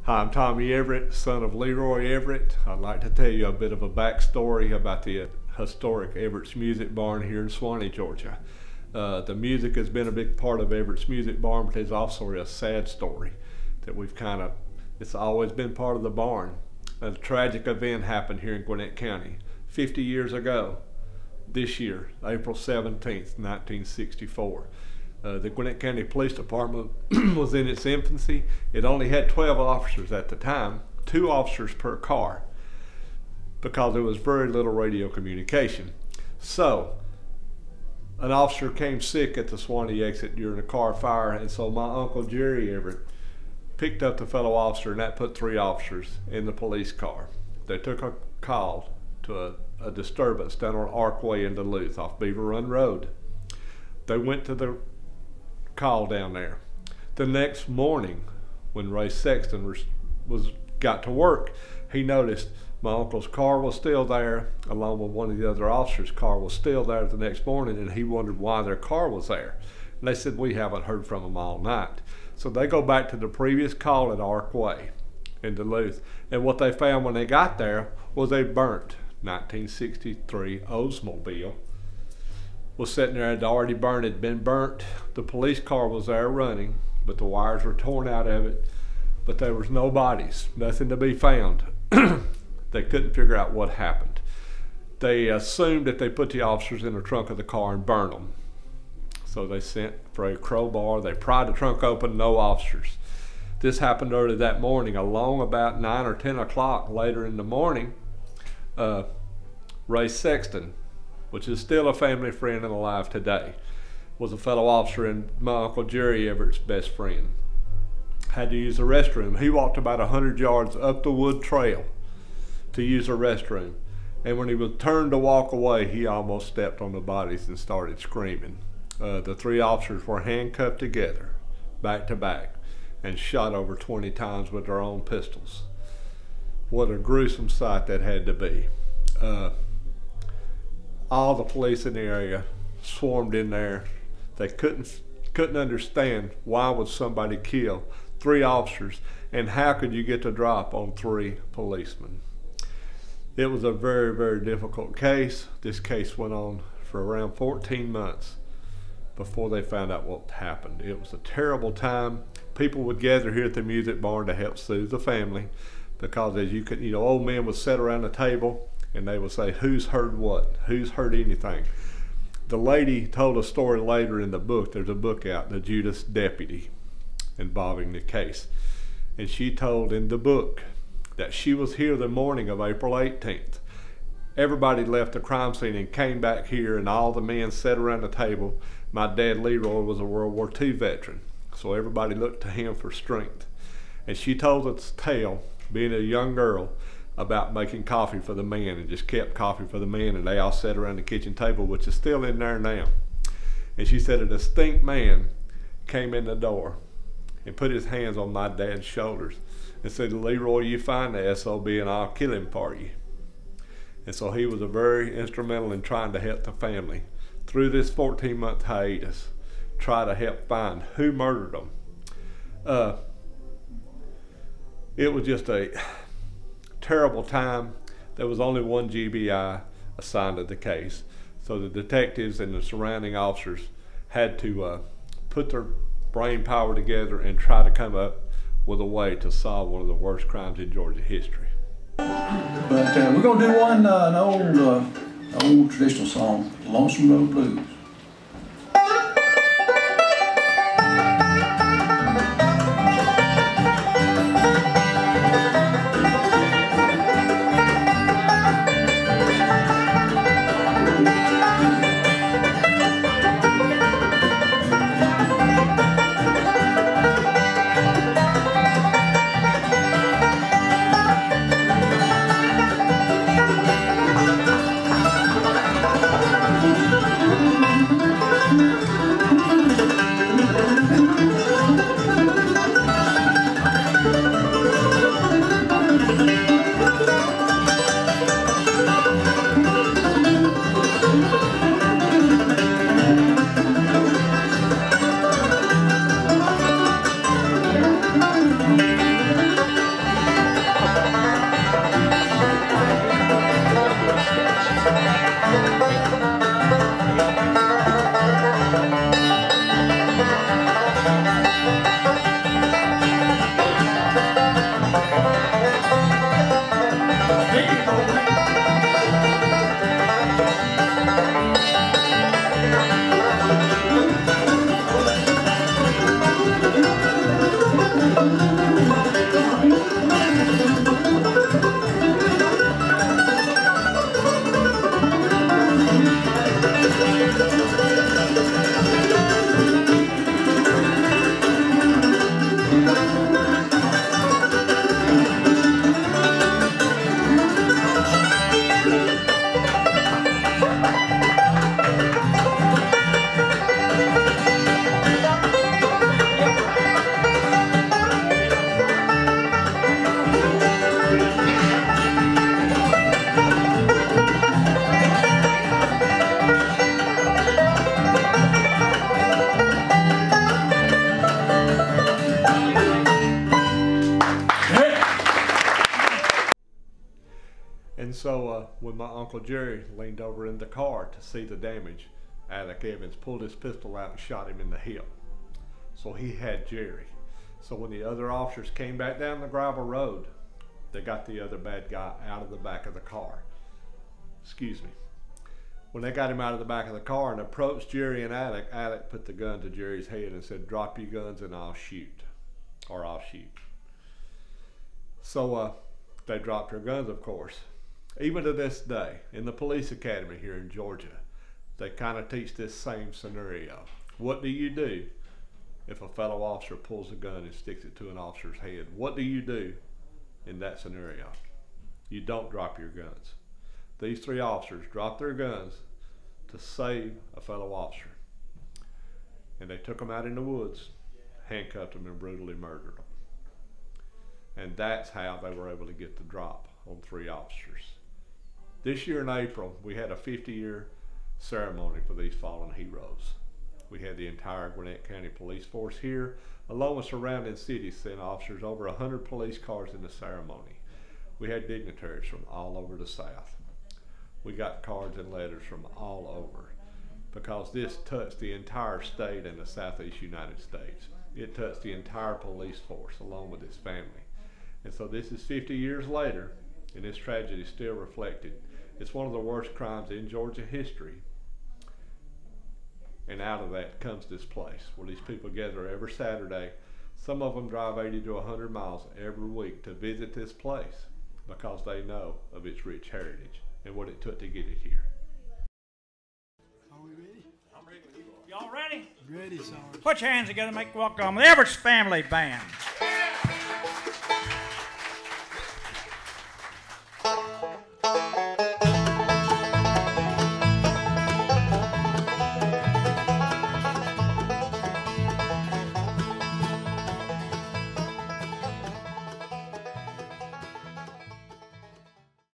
Hi, I'm Tommy Everett, son of Leroy Everett. I'd like to tell you a bit of a backstory about the historic Everett's Music Barn here in Suwanee, Georgia. The music has been a big part of Everett's Music Barn, but there's also a sad story that it's always been part of the barn. A tragic event happened here in Gwinnett County 50 years ago, this year, April 17th, 1964. The Gwinnett County Police Department was in its infancy. It only had 12 officers at the time, 2 officers per car, because there was very little radio communication. So, an officer came sick at the Suwanee exit during a car fire, and so my Uncle Jerry Everett picked up the fellow officer, and that put 3 officers in the police car. They took a call to a disturbance down on Arkway in Duluth off Beaver Run Road. They went to the call down there. The next morning, when Ray Sexton got to work, he noticed my uncle's car was still there, along with one of the other officers' car was still there the next morning, and he wondered why their car was there. And they said, we haven't heard from them all night. So they go back to the previous call at Arkway in Duluth, and what they found when they got there was a burnt 1963 Oldsmobile was sitting there. Had already burned, had been burnt. The police car was there running, but the wires were torn out of it, but there was no bodies, nothing to be found. They couldn't figure out what happened. They assumed that they put the officers in the trunk of the car and burned them. So they sent for a crowbar, they pried the trunk open, no officers. This happened early that morning. Along about 9 or 10 o'clock later in the morning, Ray Sexton, which is still a family friend and alive today, was a fellow officer and my Uncle Jerry Everett's best friend. Had to use the restroom. He walked about 100 yards up the wood trail to use the restroom. And when he was turned to walk away, he almost stepped on the bodies and started screaming. The 3 officers were handcuffed together, back to back, and shot over 20 times with their own pistols. What a gruesome sight that had to be. All the police in the area swarmed in there. They couldn't understand why would somebody kill 3 officers, and how could you get the drop on 3 policemen? It was a very, very difficult case. This case went on for around 14 months before they found out what happened. It was a terrible time. People would gather here at the music barn to help soothe the family, because as old men would sit around the table and they would say, who's heard what? Who's heard anything? The lady told a story later in the book. There's a book out, The Judas Deputy, involving the case. And she told in the book that she was here the morning of April 18th. Everybody left the crime scene and came back here, and all the men sat around the table. My dad Leroy was a World War II veteran, so everybody looked to him for strength. And she told us tale, being a young girl, about making coffee for the men, and just kept coffee for the men, and they all sat around the kitchen table, which is still in there now. And she said a distinct man came in the door and put his hands on my dad's shoulders and said, Leroy, you find the SOB and I'll kill him for you. And so he was very instrumental in trying to help the family through this 14-month hiatus, try to help find who murdered them. It was just a terrible time. There was only 1 GBI assigned to the case, so the detectives and the surrounding officers had to put their brain power together and try to come up with a way to solve one of the worst crimes in Georgia history. But we're going to do one an old traditional song, Lonesome Road Blues. And so when my Uncle Jerry leaned over in the car to see the damage, Alec Evans pulled his pistol out and shot him in the hip. So he had Jerry. So when the other officers came back down the gravel road, they got the other bad guy out of the back of the car. Excuse me. When they got him out of the back of the car and approached Jerry and Alec, Alec put the gun to Jerry's head and said, "Drop your guns and I'll shoot, or I'll shoot." So they dropped their guns, of course. Even to this day, in the police academy here in Georgia, they kind of teach this same scenario. What do you do if a fellow officer pulls a gun and sticks it to an officer's head? What do you do in that scenario? You don't drop your guns. These three officers dropped their guns to save a fellow officer. And they took them out in the woods, handcuffed them, and brutally murdered them. And that's how they were able to get the drop on three officers. This year in April, we had a 50-year ceremony for these fallen heroes. We had the entire Gwinnett County Police Force here, along with surrounding cities sent officers, over 100 police cars in the ceremony. We had dignitaries from all over the South. We got cards and letters from all over, because this touched the entire state and the Southeast United States. It touched the entire police force along with its family. And so this is 50 years later, and this tragedy is still reflected. It's one of the worst crimes in Georgia history. And out of that comes this place where these people gather every Saturday. Some of them drive 80 to 100 miles every week to visit this place because they know of its rich heritage and what it took to get it here. Are we ready? I'm ready. Y'all ready? Ready, Sarge. Put your hands together and make welcome the Everts Family Band.